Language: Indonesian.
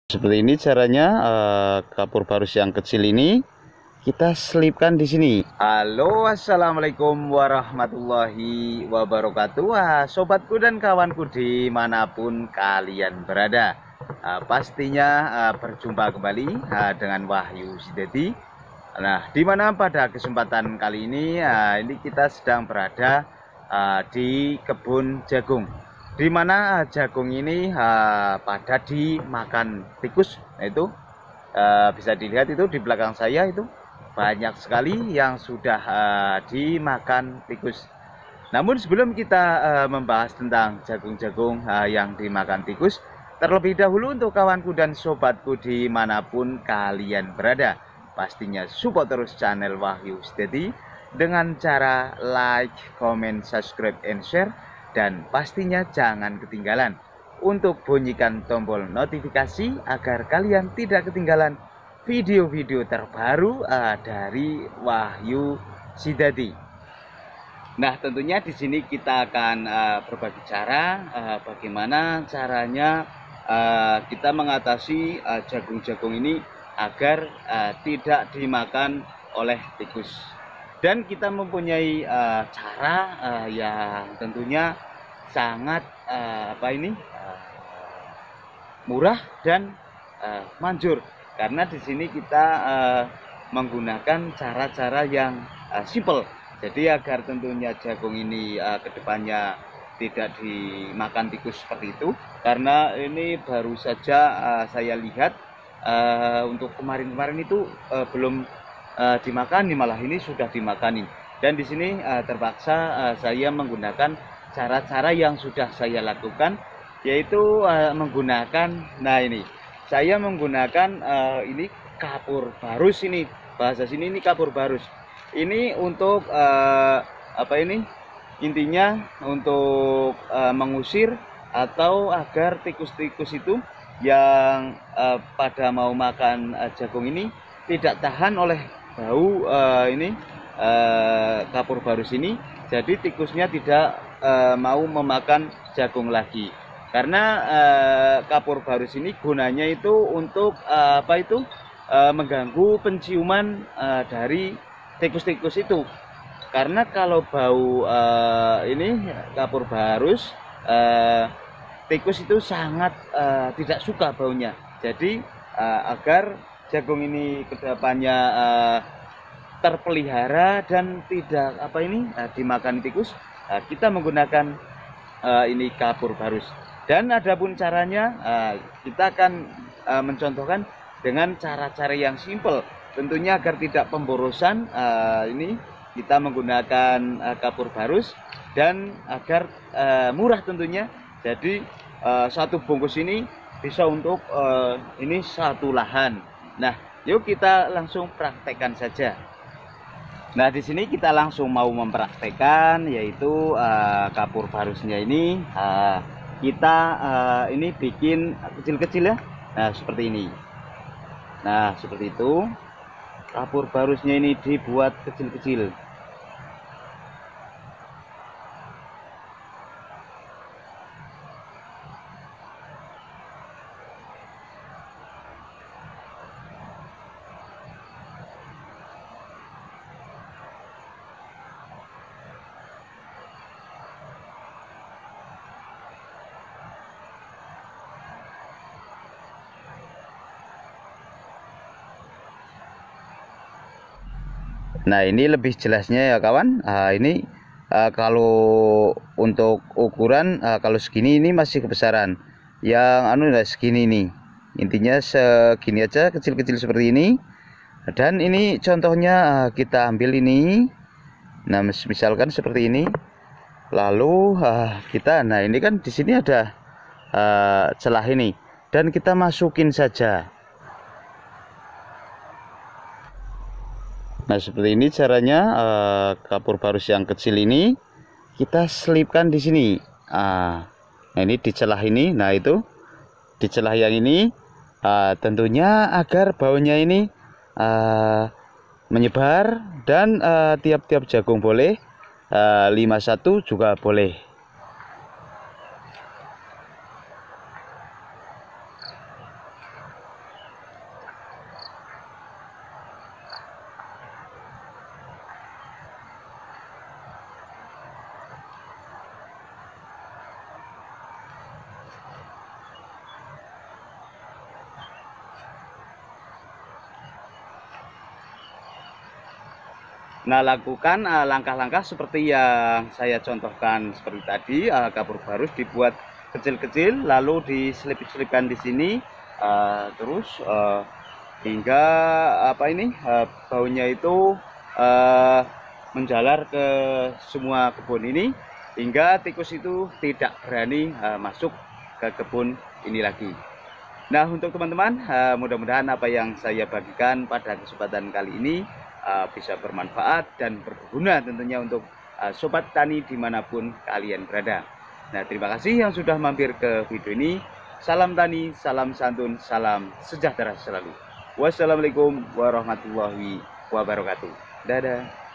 Seperti ini caranya, kapur barus yang kecil ini kita selipkan di sini. Halo, assalamualaikum warahmatullahi wabarakatuh. Sobatku dan kawanku dimanapun kalian berada, pastinya berjumpa kembali dengan Wahyu Sidedi. Nah, dimana pada kesempatan kali ini, ini kita sedang berada di kebun jagung, di mana jagung ini pada dimakan tikus. Nah, itu bisa dilihat itu di belakang saya itu banyak sekali yang sudah dimakan tikus. Namun sebelum kita membahas tentang jagung-jagung yang dimakan tikus, terlebih dahulu untuk kawanku dan sobatku dimanapun kalian berada, pastinya support terus channel Wahyu Steady dengan cara like, comment, subscribe, and share. Dan pastinya jangan ketinggalan untuk bunyikan tombol notifikasi agar kalian tidak ketinggalan video-video terbaru dari Wahyu Sidadi. Nah, tentunya di sini kita akan berbagi cara bagaimana caranya kita mengatasi jagung-jagung ini agar tidak dimakan oleh tikus. Dan kita mempunyai cara yang tentunya sangat murah dan manjur, karena di sini kita menggunakan cara-cara yang simple. Jadi agar tentunya jagung ini kedepannya tidak dimakan tikus seperti itu, karena ini baru saja saya lihat untuk kemarin-kemarin itu belum dimakani, malah ini sudah dimakanin. Dan di sini terpaksa saya menggunakan cara-cara yang sudah saya lakukan, yaitu menggunakan, nah ini saya menggunakan ini kapur barus. Ini bahasa sini ini kapur barus. Ini untuk intinya untuk mengusir atau agar tikus-tikus itu yang pada mau makan jagung ini tidak tahan oleh bau kapur barus ini. Jadi tikusnya tidak mau memakan jagung lagi, karena kapur barus ini gunanya itu untuk mengganggu penciuman dari tikus-tikus itu. Karena kalau bau kapur barus, tikus itu sangat tidak suka baunya. Jadi agar jagung ini kedepannya terpelihara dan tidak dimakan tikus, kita menggunakan ini kapur barus. Dan adapun caranya, kita akan mencontohkan dengan cara-cara yang simple, tentunya agar tidak pemborosan. Ini kita menggunakan kapur barus dan agar murah tentunya. Jadi satu bungkus ini bisa untuk ini satu lahan. Nah, yuk kita langsung praktekkan saja. Nah, di sini kita langsung mau mempraktekkan, yaitu kapur barusnya ini kita ini bikin kecil-kecil ya. Nah, seperti ini. Nah, seperti itu. Kapur barusnya ini dibuat kecil-kecil. Nah, ini lebih jelasnya ya kawan. Ini kalau untuk ukuran kalau segini ini masih kebesaran. Yang segini nih. Intinya segini aja, kecil-kecil seperti ini. Dan ini contohnya kita ambil ini. Nah, misalkan seperti ini. Lalu nah ini kan di sini ada celah ini, dan kita masukin saja. Nah, seperti ini caranya kapur barus yang kecil ini kita selipkan di sini. Nah, ini di celah ini. Nah, itu di celah yang ini tentunya agar baunya ini menyebar, dan tiap-tiap jagung boleh, 51 juga boleh. Nah, lakukan langkah-langkah seperti yang saya contohkan seperti tadi. Kapur barus dibuat kecil-kecil, lalu diselip-selipkan di sini, terus hingga baunya itu menjalar ke semua kebun ini, hingga tikus itu tidak berani masuk ke kebun ini lagi. Nah, untuk teman-teman, mudah-mudahan apa yang saya bagikan pada kesempatan kali ini bisa bermanfaat dan berguna tentunya untuk sobat tani dimanapun kalian berada. Nah, terima kasih yang sudah mampir ke video ini. Salam tani, salam santun, salam sejahtera selalu. Wassalamualaikum warahmatullahi wabarakatuh. Dadah.